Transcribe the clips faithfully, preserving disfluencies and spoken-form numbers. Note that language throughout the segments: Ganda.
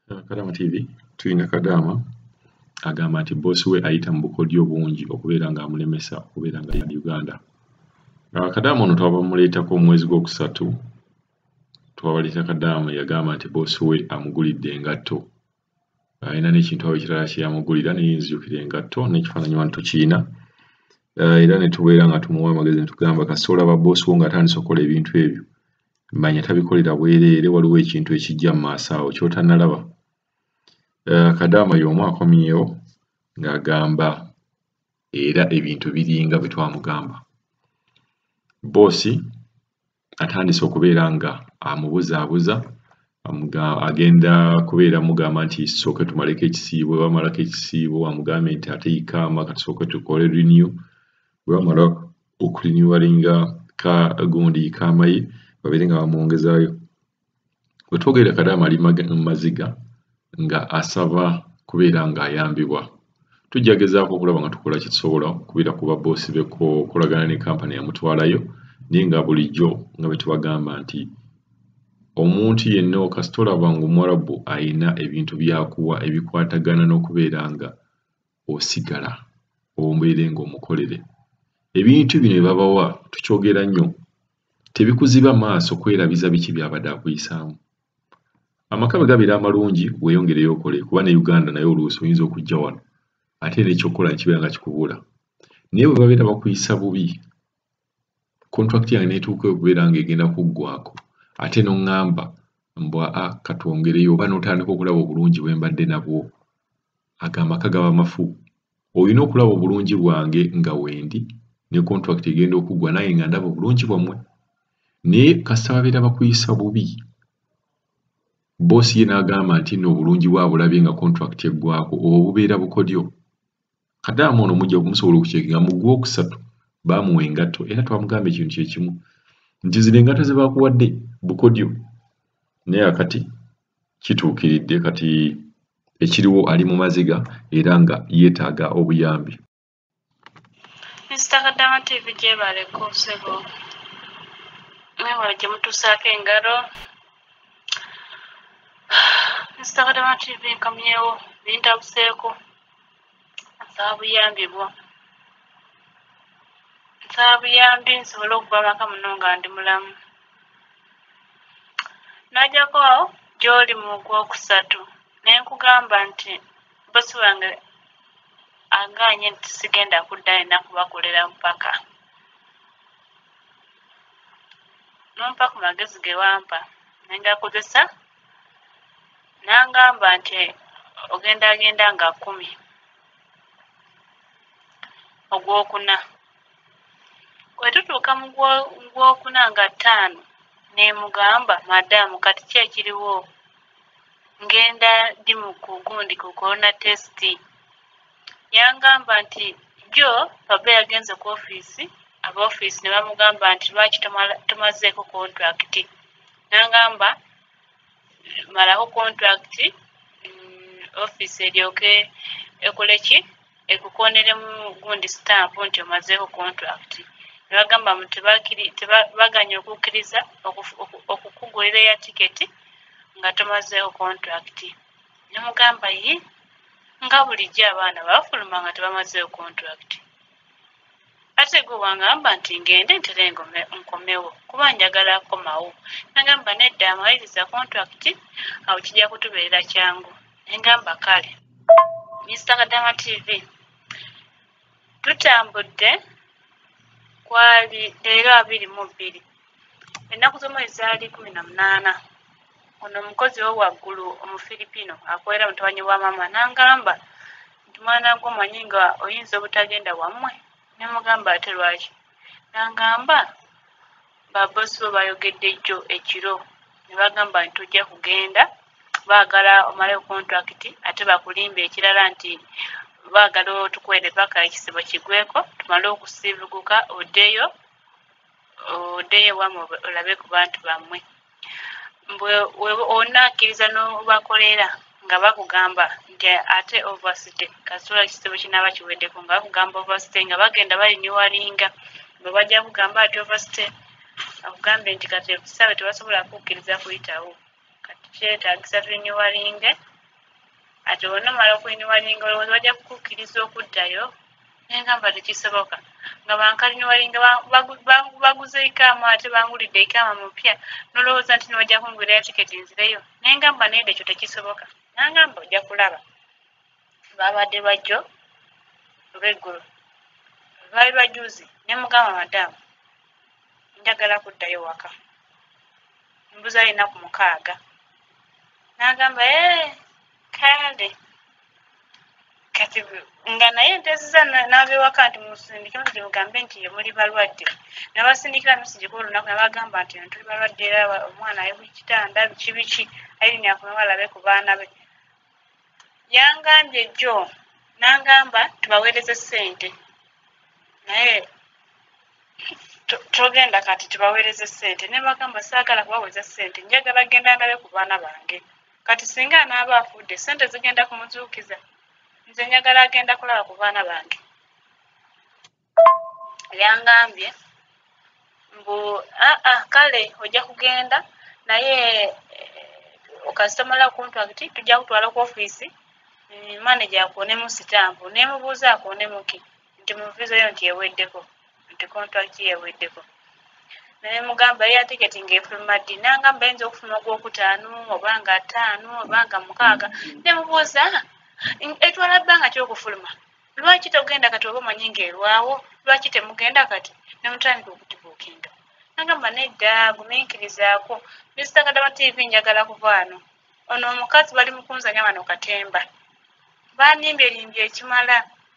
Kadama T V tulina Kadama agamba nti boss we ayita mu bukodyo bungi okubeera nga amulemesa okubeera nga ali Uganda. Kadama ono twabamuleetako omwezi gw'okusatu twabaleeta Kadama yagamba nti boss we amugulidde engatto. Ayina n'ekintu awo ekirala kye yamugulira naye nzijukira engatto n'ekifaananyi wano tukiina. Era ne tubeera nga tumuwa amagezi ne tugamba kasita olaba boss wo ng'atandise okukola ebintu ebyo manya tabikolera bwereere waliwo ekintu ekijja mu maaso awo ky'otannalaba. Kadama y'omu akomyewo ng'agamba era ebintu biringa bwe twamugamba. Boosi atandise okubeera nga amubuzaabuza agenda kubeera mugamba nti sooke tumaleko ekisiibo, bwe bamalako ekisiibo amugambe nti ate yikaama katusooke tukole renew. Bwe bamala okurenewinga ka gundi yikaama ye babeere nga bamwongezaayo. Bwe twogerera Kadama ali mu maziga nga asaba kubeera ng'ayambibwa. Tujja gezaako okulaba nga tukola kye tusobola okubeera ku baboosi be okolagana ne kampani yamutwalayo naye nga bulijjo nga bwe tubagamba nti omuntu yenna kasita olaba ng'Omwarabu ayina ebintu by'akuwa ebikwatagana n'okubeera nga osigala obeere ng'omukolere. Ebintu bino bye babawa tukyogera nnyo tebikuziba maaso kwerabiza biki by'abadde akuyisaamu. Amaka bwe gabeera amalungi weeyongereyo okole kuba ne Uganda naye oluusi oyinza okujja wano ate n'ekyokukola kibeera nga kikubula. Naye bwe babeera bakuyisa bubi contract yange n'etuuka okubeera ng'egenda kuggwako ate n'oŋŋamba mbwa a katwongereyo oba n'otandika okulaba obulungi bwe mbadde nabwo ago amaka gaba mafu. Olina okulaba obulungi bwange nga wendi ne contract egenda okuggwa naye nga ndaba obulungi bwammwe. Naye kasita babeera bakuyisa bubi boosi ye n'agamba nti nno obulungi bwabulabye nga contract eggwako obwo bubeera bukodyo. Kadama ono mujja kumusobola okukyeka mu gw'okusatu baamuwa engatto era twamugamba ekintu kye kimu nti zino engatto ze baakuwadde bukodyo naye akati kituukiridde kati ekiriwo ali mu maziga era nga yeetaaga obuyambi. Mister Kadama T V gyebaleko ssebo mwewale gye mutuusaako engalo. Mister Kadama T V nkamyewo bintabuseeko nsaba buyambi bwo. Nsaba buyambi nsobole okuva amaka muno nga ndi mulamu. Najjako awo gy'oli mu gw'okusatu ne nkugamba nti bosi wange agaanye nti sigenda kudda alina kubakolera mpaka. Nompa ku magezi ge wampa ne ngakozesa n'angamba nti ogenda agenda nga kkumi ogwokuna. Bwe tutuuka mu gwokuna nga ttaano ne mugamba madamu kati ki ekiriwo ngenda ndi mu kugundi ku corona test. Yangamba nti jjo baba yagenze ku ofiisi aba ofiisi ne bamugamba nti lwaki tomazeeko contract. Nangamba malako contract ofiisi eryoke ekole ki ekukoneremu gundi stamp nti omazeeko contract. Ne bagamba mu tebaganya okukkiriza okukugulira ya tiketi nga tomazeeko contract. Ne mugamba ye nga bulijjo abaana bafuluma nga tebamazeeko contract. Ate gwe wangamba nti ngende ntere nkomewo kuba njagala komawo. Nagamba nedda amaliriza contract awo kijja kutubeerera kyangu. Nengamba kale Mister Kadama T V tutambudde kwali leero abiri mu bbiri ennaku z'omwezi zaali kumi na munaana. Ono omukozi wo waggulu omufiripino akolera mutabani wa maama n'angamba nti mwana gwe omanyi nga oyinza obutagenda wammwe. Ne mugamba ate lwaki? N'angamba babosi bo bayogedde jjo ekiro ne bagamba nti tojja kugenda baagala omalewo contract ate bakulimba ekirala nti baagala otukwere paka ekisibo kigweko tumale okusiivuguka oddeyo oddeyo wammwe olabe ku bantu bammwe. Mbwe onaakkiriza n'obakolera nga bakugamba nti ate overstay kasitula ekisibo kinaaba kiweddeko nga bakugamba overstay nga bagenda baliniwalinga bwe bajja kugamba ati overstay akugambe nti kati ekisabe tebasobola kukkiriza kuyitawo kati kyetaagisa tuliniwalinge ate onomala okuyiniwalinga olowooza bajja kukukkiriza okuddayo naye ngamba tekisoboka nga bankaliniwalinga baguze ikaama ate bangulidde ikaama mupya nolowooza nti niwajja kungulirayo tiketi nzireyo naye ngamba naye ekyo tekisoboka nangamba ojja kulaba babadde bajjo olw'eggulu baali bajuzi ne mugamba madamu njagala kuddayo waka mbuza alinaku mukaaga n'agamba ee kale kati nga naye nteeseza n'abewaka nti musindike musije mugambe nti muli balwadde nabasindikira misijiko olunaku nabagamba nti tuli balwadde era omwana ali bukitanda biki biki ayirinya akomeba alabe ku baana be yangambye jjo n'angamba tubaweereze ssente naye togenda kati tubaweereze ssente ne bagamba saagala kubaweereza ssente njagala genda ndabe ku baana bange kati singa anaaba afudde ssente zigenda kumuzuukiza nze njagala agenda kulaba ku baana bange yangambye mbu aa kale ojja kugenda naye okasitomala kontrakiti tujja kutwala ku ofiisi manager akuonemu sitampu nemubuuza akuonemuki nti muvizayo nti eweddeko nti kontrakiti yeweddeko naye mugamba ya tiketi ng'efuluma ddi nangamba yinza okufuluma ogwokutaano obanga ataano obanga mukaaga nemubuuza etwala bbanga ki okufuluma lwaki togenda kati oba omanyi ng'erwawo lwaki temugenda kati nemutandika okutibuukinga nagamba nedda gumiikirizaako mister Kadama T V njagala kuvaano ono omukazi bali mukunzanya wano katemba banimbye limbye ekimala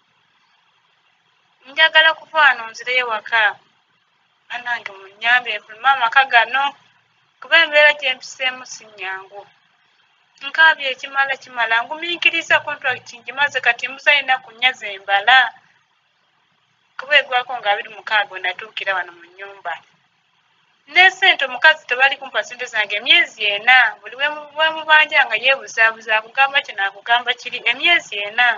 njagala kuvaano nzireyo waka anange munyambe enfuluma amaka gano kuba embeera gyempiseemu si nnyangu nkaabye ekimala kimala ngumiikiriza kontrakiti ngimaze kati mbuza alina kunnyaza embala kuba egwako nga abiri mukaaga wenatuukira wano mu nnyumba ne ssente omukazi tebali kumpa ssente zange emyezi ena buli wemubanja nga yeebuzaabuza akugamba kino akugamba kiri emyezi ena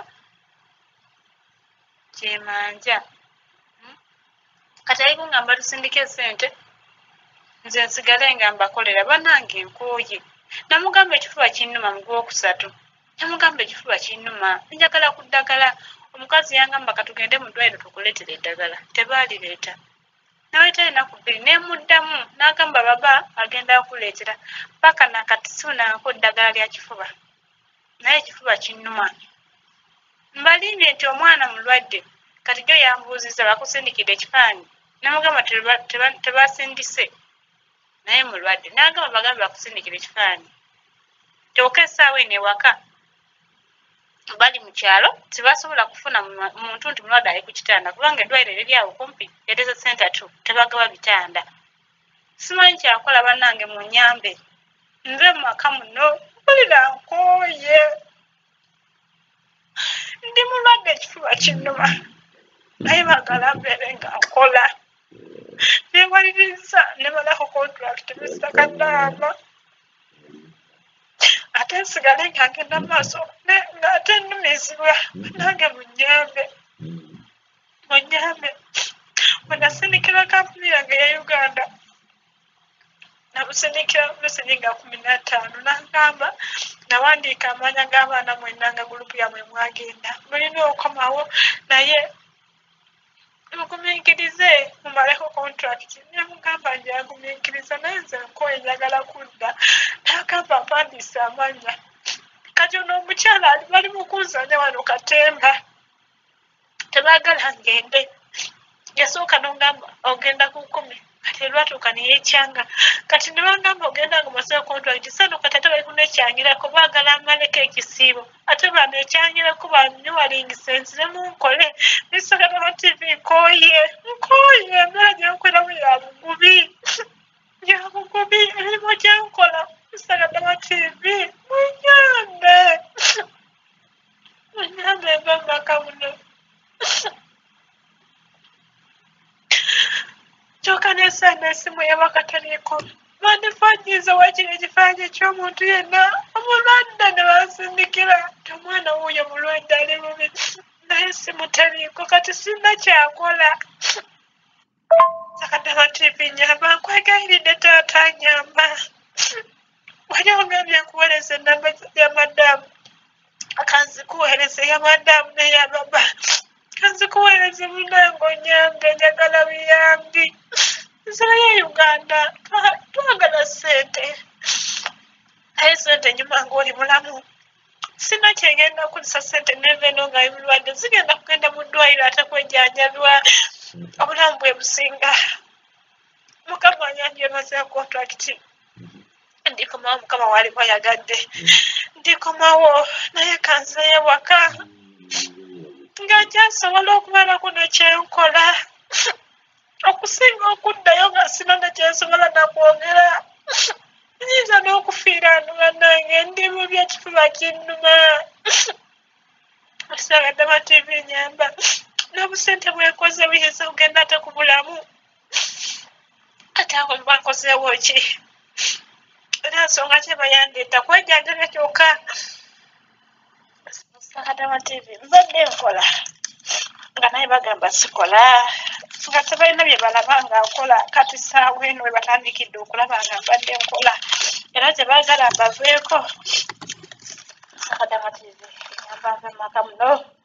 kyemanja kati ali kungamba tusindike ssente nze nsigale nga mbakolera bannange nkooye namugamba ekifuba kinnuma mu gwokusatu namugamba ekifuba kinnuma njagala ku ddagala omukazi yangamba katugende mu ddwaliro tukuleetera eddagala tebaalireeta naweeta ennaku bbiri nemuddamu n'agamba baba agenda kuleetera paka nakati sifunangako ddagala lya kifuba naye ekifuba kinnuma mbalimbye nti omwana mulwadde kati jjo yambuuziza bakusindikidde ekifaanyi namugamba tebasindise naye mulwadde n'agamba bagambe bakusindikira ekifaanyi kyokka essaawa eno ewaka bali mu kyalo tebasobola kufuna muntu nti mulwadde ali ku kitanda kubanga eddwaliro eriri awo kumpi ereza center two tebagaba bitanda simanyi kyakola bannange mu nnyambe nze mu maka muno mpulira nkooye ndi mulwadde ekifuba kinnuma naye baagala mbeere nga nkola neewaliriza ne balako kontrakiti mister Kadama ate nsigale nga ngenda maaso ng'ate nnumizibwa nange munyambe munyambe bwenasindikira kampuni yange ya Uganda nabusindikira lusinyi nga kumi na ttaano nangamba nawandiika amaanya g'abaana mwenna nga gurupu yamwe mwagenda mulina okomawo naye mugumiikirize mumaleko kontrakiti nemugamba njagumiikiriza naye nze nkooye njagala kudda nagamba mpandiise amanya kati ono omukyala ali bali mukunzanya wano katemba tebaagala ngende yasooka nongamba ogenda ku kkumi kati elwatuuka neyekyanga kati ne bangamba ogenda nga maseo kontrakiti sano kati ate bali kunekyangirako baagala amaleko ekisiibo ate banekyangirako banyuwalingisa enziremu nkole mister Kadama T V nkooye nkooye embeera gyenkoleramu ya bugubi ya bugubi emirimu gyenkola mister Kadama T V munyambe munyambe eva mumaka muno kyokka nesaana esimu yabakataliiko bandifanyiza wakiri ekifaanyi ekyomuntu yenna omulwadde ne bansindikira ti omwana wuuyo mulwadde ali bubi naye esimu taliiko kati sirina kyakola. Kadama T V nyamba nkwegayiridde taata nyamba wali ogambye nkuweereza ennamba ya madamu nzikuweereze ya madamu neya baba kanzikuweereze munango nyambe njagala biyambi nsala ya Uganda twagala ssente aye ssente nyuma ng'oli mulamu sina kyengenda kulisa ssente neve eno nga mulwadde zigenda kugenda mu ddwaliro ate kwejjanjabwa obulamu bwe businga mukama anyambye maze kontrakiti ndikomawo mukama waalimu ayagadde ndikomawo naye kanzeeyo waka nga kyasobola okubeerako nekyenkola okusinga okuddayo nga sina nekyensobola nakwogera nyinza n'okufiira anu bannange ndi mu byekifuba kinnuma Sagadama T V nyamba n'obusente bwekoze buyinza kugenda ate ku bulamu ate awo mba nkozeewo ki era nsonga ki bayandeeta kwejjanjabya kyokka Sagadama T V mbadde nkola nga naye bagamba sikola nga tebalina bye balaba nga nkola kati saawa eno we batandikidde okulaba nga mbadde nkola era tebaagala mbaveeko Sagadama T V nyamba nve maka muno